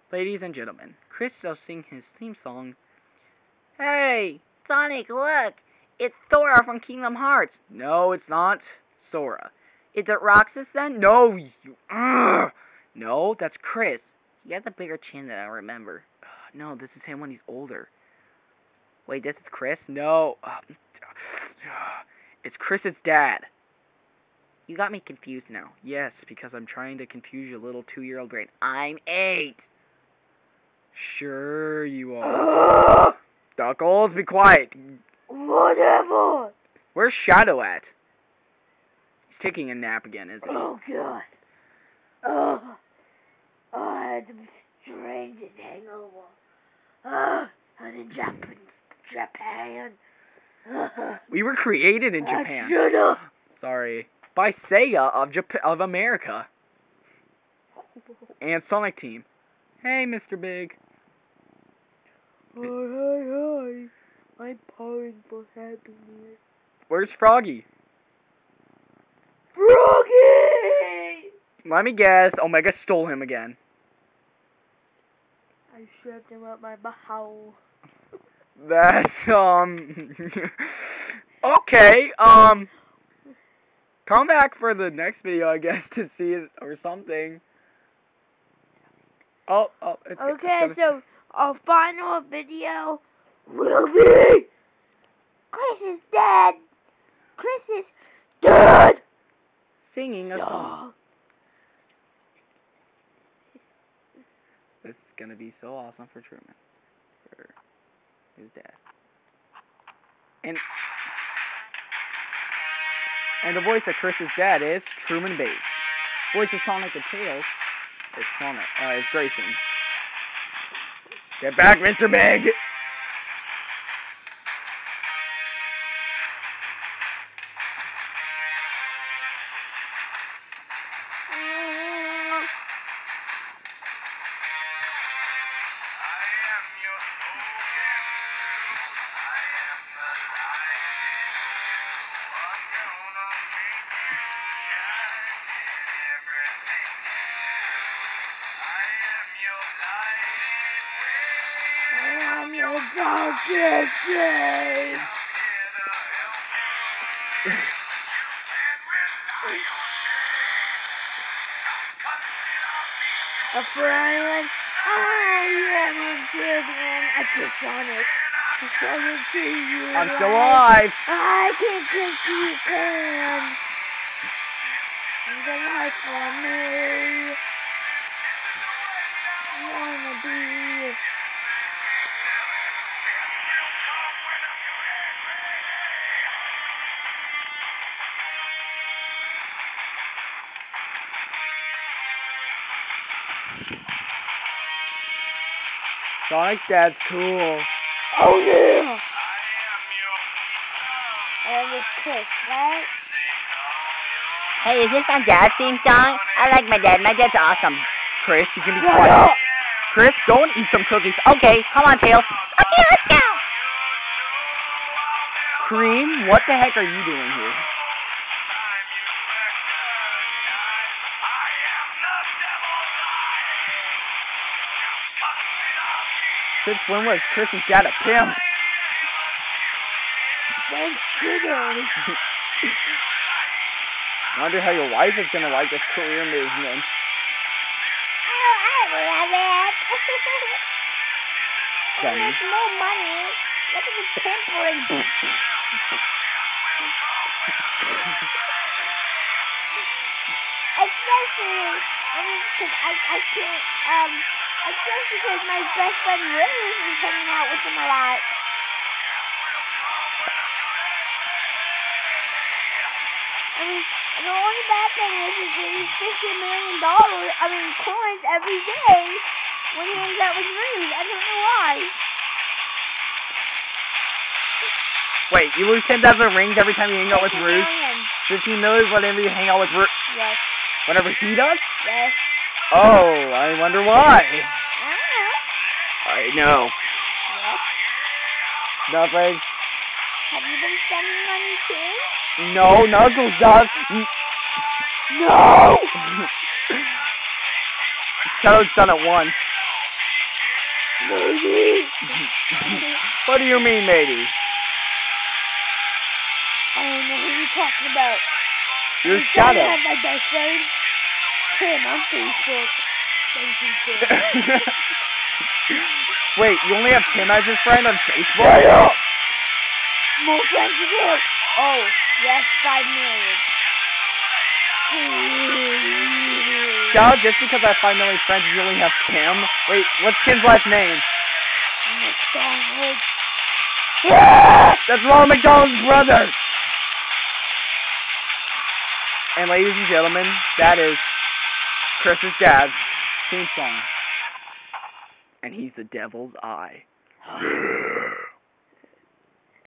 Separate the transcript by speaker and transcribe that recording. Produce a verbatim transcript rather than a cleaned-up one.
Speaker 1: Ladies and gentlemen, Chris will sing his theme song. Hey, Sonic, look! It's Sora from Kingdom Hearts. No, it's not Sora. Is it Roxas then? No, you... Ugh. No, that's Chris. He has a bigger chin than I remember. Uh, no, this is him when he's older. Wait, this is Chris? No. Uh, it's Chris's dad. You got me confused now. Yes, because I'm trying to confuse your little two-year-old brain. I'm eight. Sure you are. Duckles, be quiet.
Speaker 2: Whatever.
Speaker 1: Where's Shadow at? He's taking a nap again, isn't he?
Speaker 2: Oh, God. Oh, oh I had the strangest hangover. Oh, I was in Japan. Japan.
Speaker 1: We were created in
Speaker 2: I
Speaker 1: Japan.
Speaker 2: should've.
Speaker 1: Sorry. By Sega of Japan, of America. And Sonic Team. Hey, Mister Big.
Speaker 2: Hi, hi, hi. I'm pouring for happiness.
Speaker 1: Where's Froggy?
Speaker 2: Froggy!
Speaker 1: Let me guess. Omega stole him again.
Speaker 2: I shoved him up my butthole.
Speaker 1: That's, um... okay, um... come back for the next video, I guess, to see it or something. Oh, oh. It's,
Speaker 2: Okay,
Speaker 1: it's
Speaker 2: so our final video will be Chris is dead. Chris is dead.
Speaker 1: Singing a song.
Speaker 2: No.
Speaker 1: This is gonna be so awesome for Truman. For his dad. And... And the voice of Chris's dad is Truman Bates. Voice of Sonic the Tails is Sonic, uh, is Grayson. Get back, Mister Big!
Speaker 2: I'm your darkest day. A friend, I am a good man. I just Sonic. I'm trying to see you.
Speaker 1: I'm still alive!
Speaker 2: I can't think you can. And the life for me. I wanna be.
Speaker 1: Sonic's dad's cool.
Speaker 2: Oh yeah! And it's Chris, right?
Speaker 1: Hey, is this my dad's theme song? I like my dad. My dad's awesome. Chris, you can be
Speaker 2: Shut
Speaker 1: quiet.
Speaker 2: up!
Speaker 1: Chris, go and eat some cookies. Okay, come on, Tails. Okay, let's go. Cream, what the heck are you doing here? Since when was Chris's dad a pimp?
Speaker 2: Thanks, goodness.
Speaker 1: Wonder how your wife is gonna like this career movement.
Speaker 2: Oh, I love it.
Speaker 1: Dummy.
Speaker 2: There's no money. Look at the pampering. Especially, I mean, because I, I can't, um, especially because my best friend Rose is hanging out with him a lot. I mean, the only bad thing is, is that he's fifty million dollars, I mean, coins every day when he hangs out with Rose. I don't know why.
Speaker 1: Wait, you lose ten thousand rings every time you hang out with Ruth?
Speaker 2: Million.
Speaker 1: fifteen million whenever you hang out with Ruth?
Speaker 2: Yes.
Speaker 1: Whenever he does?
Speaker 2: Yes.
Speaker 1: Oh, I wonder why.
Speaker 2: I don't know.
Speaker 1: I know.
Speaker 2: Yes.
Speaker 1: Nothing.
Speaker 2: Have you been spending money too?
Speaker 1: No, Knuckles does. N-
Speaker 2: No!
Speaker 1: Toad's done it once.
Speaker 2: Maybe.
Speaker 1: What do you mean, maybe?
Speaker 2: I don't know who you're talking about.
Speaker 1: Your
Speaker 2: I'm trying to
Speaker 1: shadow.
Speaker 2: have my best friend, Tim, on Facebook. Thank you, Tim.
Speaker 1: Wait, you only have Tim as your friend on Facebook?
Speaker 2: Shut up! More friends to do. Oh, yes, five million.
Speaker 1: Shout out just because I have five million friends, you only have Tim? Wait, what's Tim's last name?
Speaker 2: McDonald.
Speaker 1: That's Ronald McDonald's brother! And ladies and gentlemen, that is Chris's dad's theme song. And he's the devil's eye.